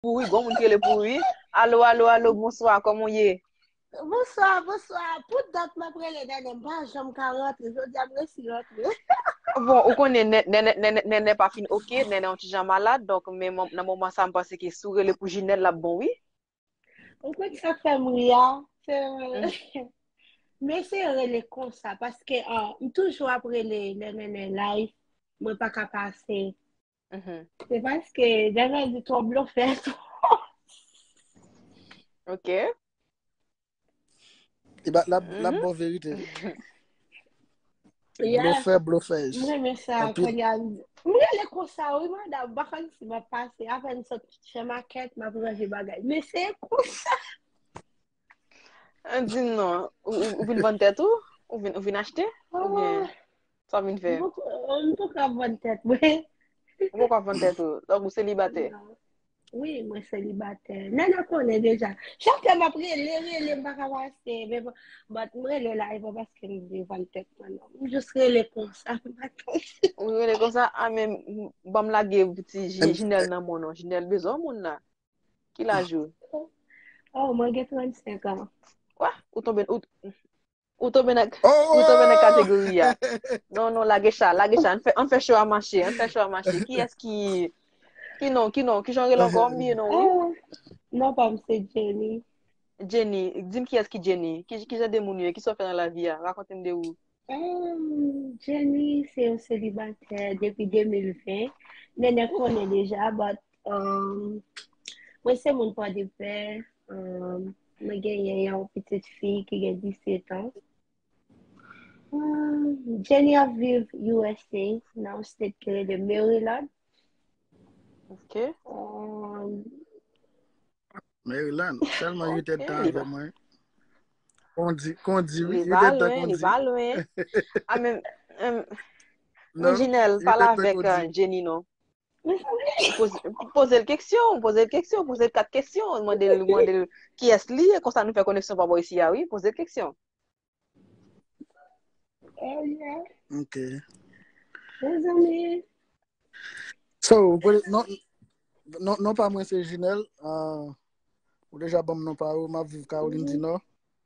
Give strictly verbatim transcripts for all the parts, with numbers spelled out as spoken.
pourri, bon moun qui le pourri. Allô, allô, allô, bonsoir, comment y est? Bonsoir, bonsoir. Pour date ma prele dernière pas j'aime quarante, je dis après si rentre. Bon, ou konen nene pas fin ok, nene un petit jan malade, donc mais dans le moment ça me passe que sous le pour Ginelle la bon oui. On peut que ça fait mourir. Mhm, Mais c'est relé comme ça parce que euh, toujours après les les les live, moi pas qu'à passer. mhm. C'est parce que j'avais dit trop bluffé. Ok. Et bah, la, la Mhm. bonne vérité. Yeah. Bluffer, bluffers. Moi, mais En ça, quand pile. il y a. Moi, les comme ça, oui, madame, bah, quand il m'a passé, après une sorte de maquette, m'a préparé bagage. Mais c'est comme ça. On dit non, ou, ou, ou vin vendre tête ou? Ou vin, ou vin acheter? Ou Oh, bien, ça vin faire? on ne peut pas bonne tête, oui. Ou pourquoi vendre tête ou? Donc, ou célibataire? Non. Oui, moi, célibataire. Non, non, connaît déjà. Chaque fois, m'a pris les les pas passer. Mais bon, but, moi, le live, parce que je veux bonne tête, maintenant. Je serai les comme ça. Ou vin comme ça, ah, mais, bam la ge, petit En- Ginelle nan mon non. Ginelle besoin moun là. Qui la joue? Oh, moi, j'ai trente-cinq ans. Quoi? Ou tombe, ou, ou tombe nan, ou tombe nan Oh! catégorie ya? Non, non, la gecha, la gecha, on fait, on fait show à marcher, on fait show à marcher. Qui est-ce qui, qui non, qui non, qui j'en encore mieux, non, oui? Oh, non, pas c'est Jenny. Jenny, dis-moi qui est-ce qui Jenny? Qui, qui j'ai des mounoué, qui sont fait dans la vie, hein? Racontez-moi de où. Um, Jenny, c'est un célibataire depuis deux mille vingt. Nene connaît déjà, but um, moi, c'est mon pas de père. Um, moi, j'ai une petite fille qui a dix-sept ans. Um, Jenny a vive U S A, dans state de Maryland. Ok, Um, Maryland, seulement il était ok, temps li avec va, moi. On dit, qu'on dit oui, li il va était temps loin, qu'on li dit. va loin. Ah, mais, euh, mais Non, Ginelle, il parle était temps avec qu'on dit. euh, Jenny, non? Pose, posez le question, posez le question, posez quatre questions. Demandez, demandez qui est-ce li, comme ça nous fait connexion par rapport ici, ah oui, posez le question. oh yeah, Ok. les amis. So, vous- non, non, non pas moi, c'est Ginelle. Euh, ou déjà, bon, non pas, ou ma vive Caroline du Mhm. Nord.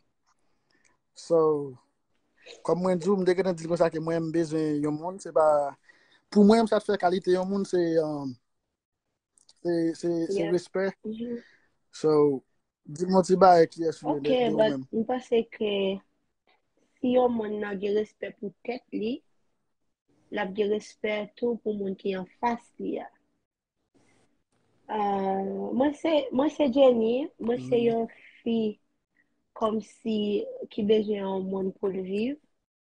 So, comme moi, je me dis comme ça que moi, j'ai besoin de monde, c'est pas. Pour moi, ça fait qualité de monde, c'est um, c'est c'est c'est Yeah. respect. Mhm. So, dis-moi si bah qui est sur Ok, de, de but vous-même. je pense que si yon moun nan gen respect pour tête li, la gen respect tout pour moun qui en face li ya. Euh, moi c'est moi c'est Jenny, moi c'est Mm. une fille comme si qui besoin un monde pour le vivre.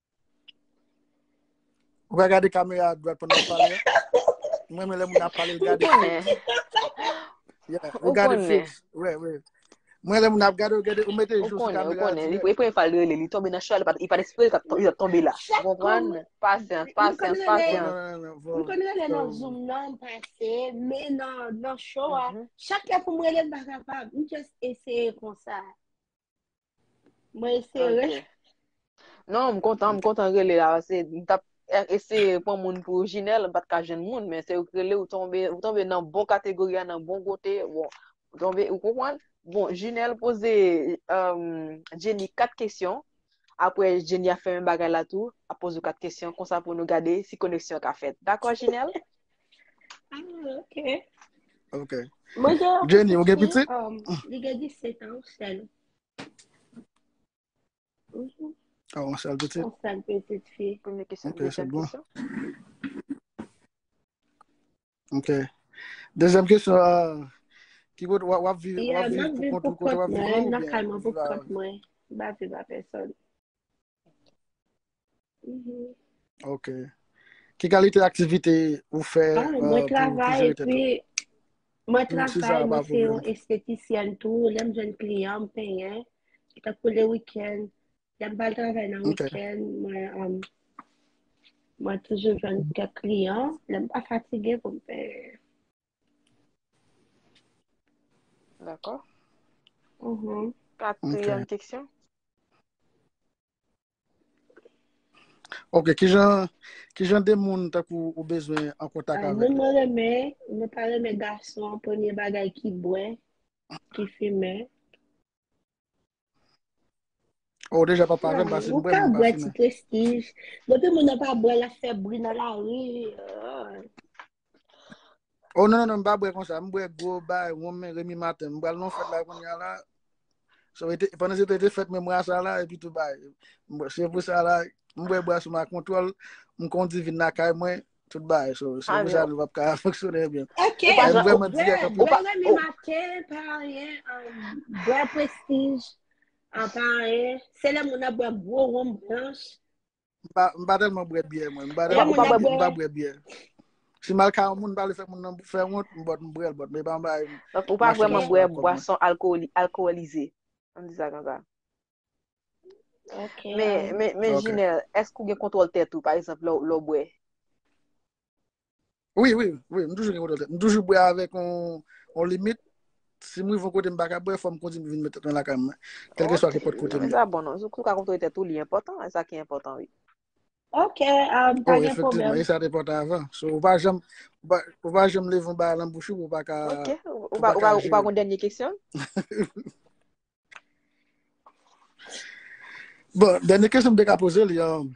Vous regardez la caméra à droite pendant parler. Moi, je vais parler, Ou regarder connaît, fixe. Yeah, ou regarder connaît, fixe. Ouais, ouais. Moi, je vais regarder, regarder, vous mettez les ou choses sur la connaît, ou caméra connaît. Il direct. il peut faire le, il tombe dans le cheval, il pas d'esprit, il va tomber là. Chaque Vous comme comprenez? Patience, nous patience, Oh, connaissons non, patience. non, non, nous bon. connaissons dans So, Zoom non passé, mais non dans show ah, Mhm. chaque fois pour moi elle pas capable, nous juste essayer comme ça. Moi essayer. Ok. Non, je suis content, je suis content de là. C'est, c'est pour moun pour Ginelle, pas de cas jeune monde, mais c'est que ou tomber, ou tomber dans bon catégorie, dans bon côté, bon, ou tomber, vous comprenez? Bon, Ginelle posé euh, Jenny quatre questions. Après, Jenny a fait un bagage là tout, a posé quatre questions, comme ça pour nous garder si connexion qu'a fait. D'accord, Ginelle? Ah, ok. ok. Moi, j'ai une Jenny, petite vous avez fille, petit? um, elle a dix-sept ans, seule. Mhm. Ah, on s'est petit. Une seule petite fille. Première question, Ok, c'est deuxième bon. question. Ok. Deuxième question, euh, qui vous va vivre va Yeah, je vivre pour vis compte pour côté compte va moi, vivre je ou suis bien calme pour vivre à- compte moi. Je ne vis pas personne. Mhm. Ok. Quelle qualité d'activité vous Ah, faites moi, euh, pour, pour travaille, et gérer tête? puis, moi, Hmm, si travaille, ça, moi, pas de c'est un problème. esthéticienne tout. J'aime jeune client, me paye. C'est pour le week-end. J'aime pas le travail dans le Ok. week-end. Moi, um, moi, toujours jeune quelques clients. J'aime pas fatigué pour me payer. D'accord. Mhm. Ok. Quatrième question. Ok, ki jan, ki jan de moun tak ou, ou bezwen an kontak Ah, avek moun li? mwen reme, mwen pa reme garson, premier bagay ki bwe, ki fume. Ou deja pa parem, Ah, pasi ou mbre ka moun pa bwe ti fime. prestige. Depi moun nan pa bwe la febri nan la ri. ah. Ou non, non, non, mba bre kon sa, mbre go bay, women, Remy Martin, mbral non fèt la kon ya la. So, ete, pendant se te te fèt mè mbra sa la, epi tout bay. Mbra, se pou sa la, mbre bra sou ma kontrol, mkondi vin na kay mwen, tout bay. So, se Ah, pou mais sa nou vap ka fonksyonè bien. Ok, ou pa Ay jan, mbre ou, mwen bwe, direk apil. ou bwe pa, reme ou, maten, pa rien, um, bwe prestige, an pa rien. Se le moun nan bwe gwo rom blanche, Mba, mba telman bre biye mwen, mba ou le pa, telman ou moun pa bre nan bwe, biye, bwe, mba bre biye. Si mal ka moun ba le fèk moun nan fè wont, mbot mbrel bot, mbe ba mba donc, ou pa mache ok, vraiment nan bwe sou ak mwen. boisson alcooli, alcoolisé. On dit ça comme ça. ok, Mais, um, mais, mais, Ok. Jinel, est-ce qu'on gen kontrol tête ou, par exemple, lo, lo bwe? Oui, oui, oui, m toujou gen kote. M toujou bwe avèk on, on limite. Si mou yon kote m baka bwe, fò m konti m vin mette ton la kam. Kelke so Ok, ak pot kote non, m mais yo. ça, bon, non. Sou ka kontrol tête ou, li important, c'est ça qui est important, oui. ok, um, pa Oh, gen efektivman, problem. e sa te pot avan. So, ou pa jam, ou pa, ou pa jam levon ba lan bouchou, ou pa ka, Ok, ou, ou ou pa, pa ou ka pa, ou pa jere. kon denye question? Bon, dene kesyon m de ka pose li, um,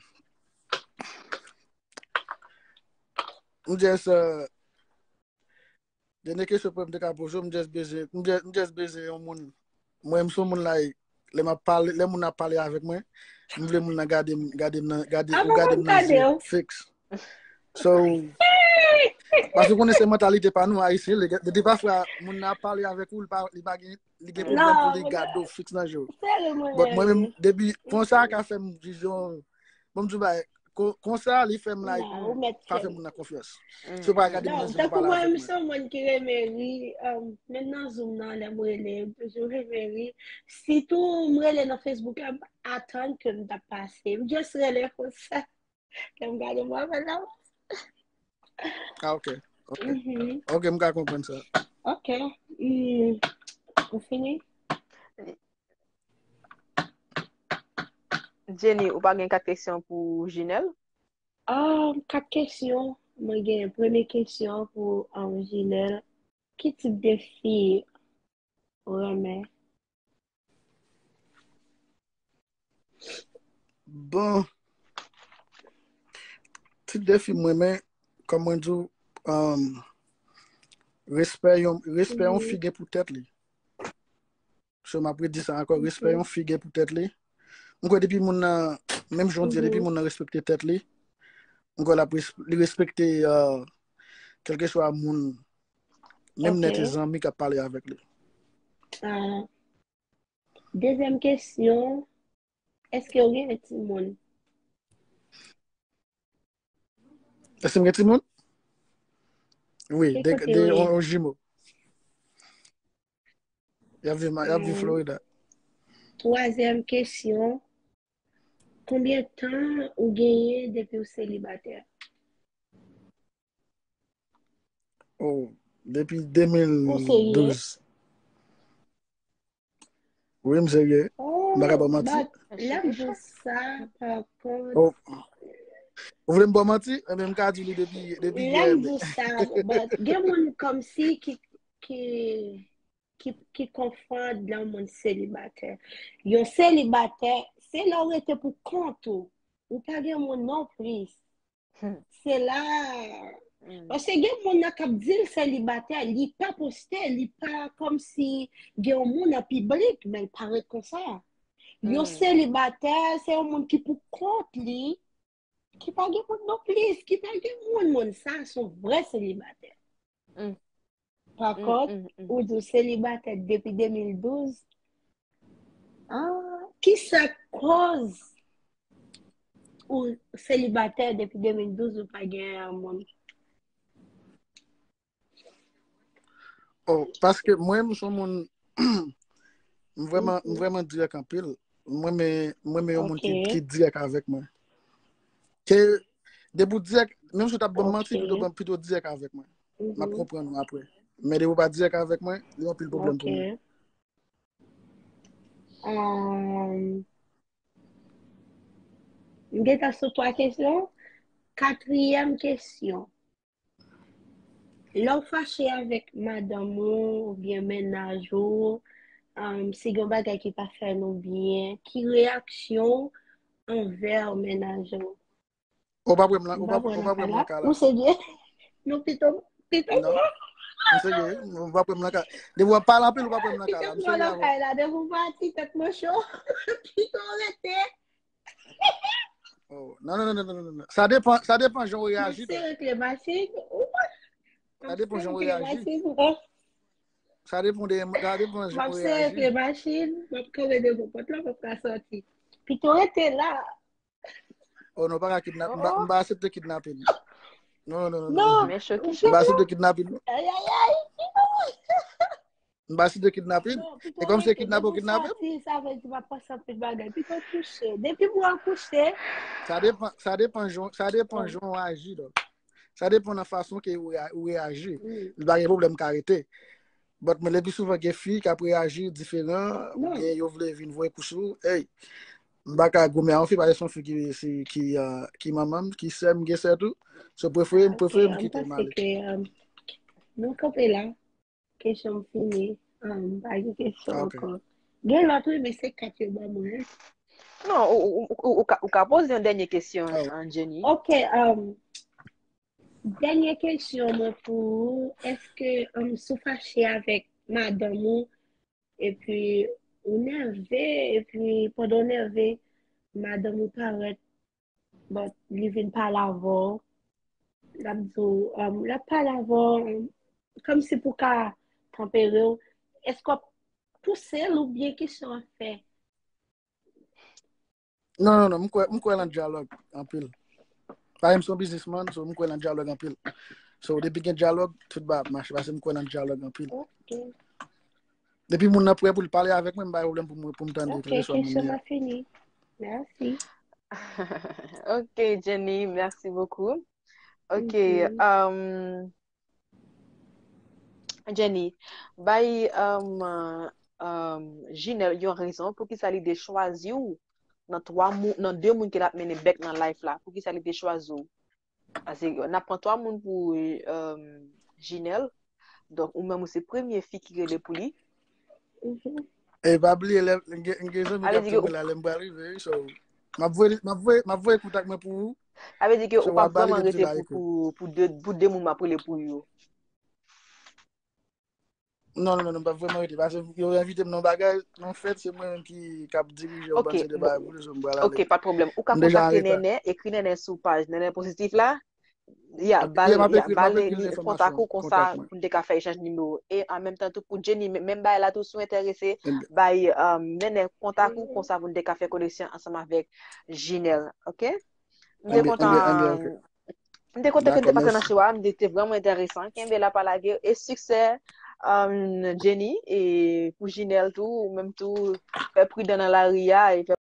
m jes, uh, dene kesyon pou m de ka pose, m jes beze, m jes, m jes beze yon moun, mwen m son moun la, le ma pale, le moun na pale avek mwen, m vle moun na gade, m- gade, m nan, gade, A ou pa gade kon m nan kade zye, yo. fix. So, parce qu'on ese mentalite pa nou a isi, de di pa fwa moun na pale avek ou, li pa li pa gen, li gen problem pou Non, li moun gado fix nan jo. se le moun But mwen men, eri. debi, konsa ka fèm dijon, bon mdou ba, konsa li fèm like, Non, Mm, ou met pa fem. fèm moun na konfios. mm, So pa mm. gade moun nan Non, zi pou takou pale avek mwen mwen. son moun ki remeri, um, men nan zoom nan le mwele, toujou remeri. Si tou mwele nan Facebook, am atan ke mta pase. M just rele kon sa. Ke m gade mwa vela. Ah, ok, ok. Mhm. Ok, mga kompren sa. Ok. Mm, ou fini? Jenny, ou pa gen kat question pou Jinel? Ah, kat kesyon. Mwen gen preme kesyon pou um, Jinel. Ki tip de fi reme? Bon, tit defi mwen men, kom mwen djou, um, respect yon, respect yon Mhm. fige pou tèt li. So m apre di sa ankon, respect yon fige pou tèt li. Mwen kwen depi moun nan, menm jondi, depi Mhm. moun nan respekte tèt li, mwen kwen la li respekte uh, kelke swa moun, menm Ok. net zanmi ka pale avek li. Ah, deuxième question, eske ou gen eti moun? Ese mwen ti moun? Oui, Ke de, kote de ou e? on, on jimo. Yav vi, yav vi Ah, Florida. troisième question, combien de temps ou genye depi ou célibataire? Oh, depi Ou serye? deux mille douze. Oui, mse ye. Mbaka Oh, ba mati. but lem di sa, par kont, Oh, ou vle mba mati? Ebe mka di li depi, depi ye lem ebe. di sa, but gen moun kom si ki, ki, ki, ki konfond lan moun célibataire. Yon célibataire, se la ou ete pou kont ou, ou pa gen moun non plis. Hmm, Se la, hmm, parce gen moun na kap dil célibataire, li pa poste, li pa kom si gen moun na public, men pare kon sa. Yon hmm, célibataire, se yon moun ki pou kont li, ki pa gen moun non plis, ki pa gen moun moun sa, son vre célibataire. hmm, Par hmm, kont, hmm, hmm. ou do célibataire depi deux mille douze, ah, ki sa koz ou célibataire depi deux mille douze ou pa gen moun? Oh, paske mwen mson moun, m vreman, m Mhm. vreman direk an pil. Mwen me, mwen me yon moun Ok, ki, ki direk avek mwen. Ke, debou direk, menm sou tap bon manti, ok. pito, bon, pito direk avek mwen. Ma Mhm. propren nou apre. Men debou pa direk avek mwen, yon pil problem Ok. pou mwen. Um, M'geta sur trois questions. Quatrième question. L'on fâché avec madame ou bien ménage ou um, si yon bagay qui pas fait nous bien, qui réaction envers ménage ou? Ou pa prem lan, ou pa, M'pa ou prendre pa cas prem lan là. ka Ou la. c'est bien? Non, plutôt, plutôt Non, msege, ou pa prem lan ka. De ou pa lan pil ou pa prem lan ka la. plutôt moi Msege la avon. caille là, de vous partir tête mon chaud. Plutôt arrêter. Oh, non, non, non, non, non, non. Ça dépend, ça dépend jon M'a réagi to. serré avec les machines. M'a Ça dépend serré jon avec les réagi. machines. Ça dépend de, ça dépend jon M'a serré avec réagi. les machines. M'a crevé de mon pote là pour pas sortir. Plutôt arrêter là. Oh non, pa ka kidnap, Oh, mba, oh. mba accepte kidnapping. Non, non, non, non. Non, Mais choqué, plutôt, Mba choqué. accepte kidnapping. aïe aïe aïe. Mba accepte kidnapping. Non, plutôt Et comme c'est arrêter. kidnap ou Depuis kidnappé, sortir, ça veut dire que tu vas passer un peu de bagage. Plutôt coucher. Depuis moi coucher. ça dépend, ça dépend jon, ça dépend Oh. jon agi do. Ça dépend de la façon que ou rea- ou réagi. Mm. Il va y a problem karete. But me le pi souvan gen fi ka réagi différent, ou Non. bien yo vle vin voye kousou, hey, mba ka gome an fi pa son fi ki si ki uh, ki maman ki sem gen se tout. So préféré Ah, ok, préféré me on quitter pense mal. que um, nous campons là. Question finie. Um, pas de question Ah, ok. encore. Gen l'autre, mais c'est quatre yo ba moi. Non, ou, ou, ou, ou, ka- ou ka pose une dernière question, Ah, hein, Jenny. Ok, um, dernière question moi, pour est-ce que um, sou fâché avec madame ou, et puis ou nervé et puis pendant nervé madame ou paraît but li vin pa lavo la mdou um, la pa lavo um, comme si pour ka tempérer ou. Est-ce qu'on pousse ou bien qui sont fait? non, non, non, mkwe, mkwe lan dialogue en pile. Pa m son businessman, so mkwe lan dialogue en pile. So depi gen dialogue, tout ba marche, parce mkwe lan dialogue en pile. Ok, Depi moun nan prêt pour parler avec moi, mba problème pour m- pour m'tendre, ok, quel que soit moun question ya. m'a fini. Merci. Ok, Jenny, merci beaucoup. Ok, Mhm. um, Jenny, bay um, um, Ginelle yon raison pour qu'il s'allie de choisir ou dans trois moun, dans deux moun qui l'a mené bec dans life là, pour qu'il s'allie de choisir. Parce que on apprend trois moun pour um, Ginelle, donc ou même c'est première fille qui est pour lui. Mhm. E pa bli, nge zon mi Avait kap dit tombe que la lem ba rive, so ma vwe, ma vwe, ma vwe koutak mwen pou ou, avait dit que so ou pas wap bali vraiment de ti rester la pour ekwe. pour pour deux pour deux moun après les pour yo. Non, non, non, pa vweman rete, parce yo invite m nan bagay, nan fet, se mwen ki kap dirije ou ban Ok, se de bon, bagay pou, so m bala ok, le. pas de problème. Ou ka M deja an contacter reta. Nene, écrit Nene sous page Nene positif là. Ya, Ok, ye bal, ma pe ya, ekri, ma bal pe li ekri li kontak l'informasyon, ou kon kontak sa mwen. pou de ka fè échange numéro. Et en même temps tout pour Jenny, même ba la tout sou intéressé, Ebe, bay um, Nene kontak ou kon Mhm. sa pou de ka fè connexion ensemble avec Ginelle, OK? M'de ebe, ebe, ebe, content, ok. m'de content que D'accord, t'es passé dans merci. choix, m'de c'était vraiment intéressant. Kembe la palage et succès um, Jenny et pour Ginelle tout, ou même tout fait prudent dans la ria et